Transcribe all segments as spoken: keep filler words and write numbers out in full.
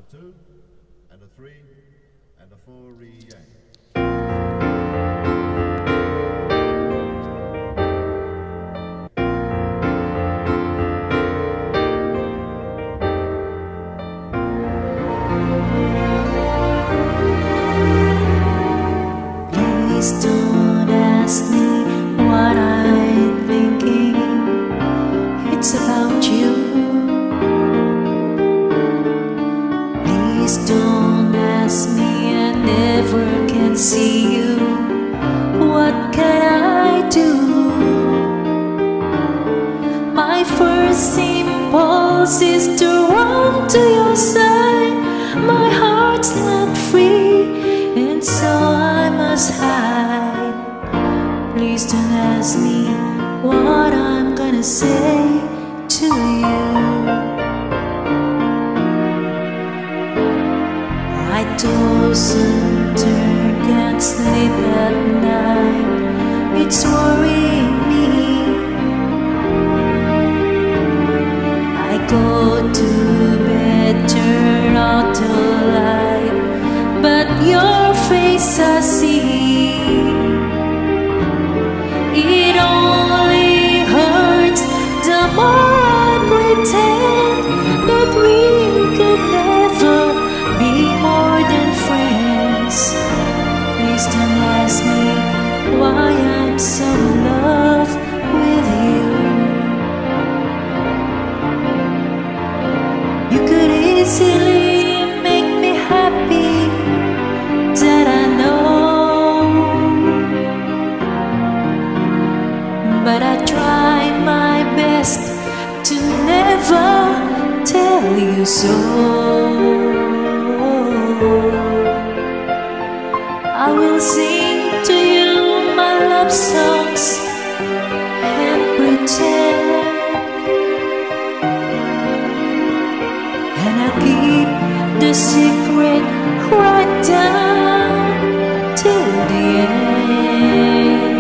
two, and a three, and a four, re-yang. Please don't ask me what I'm thinking. It's about you. Please don't ask me, I never can see you. What can I do? My first impulse is to run to your side. My heart's not free, and so I must hide. Please don't ask me what I'm gonna say to you. I toss and turn, can't sleep at night. It's worrying me. I go to bed, turn out the light, but your face I see. It only hurts the more I pretend that we could never be more than friends. Please don't ask me why I'm so in love with you. You could easily make me happy, that I know, but I try my best to never tell you so. I will sing to you my love songs and pretend, and I'll keep the secret right down till the end.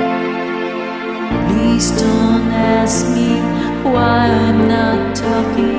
Please don't ask me why I'm not talking.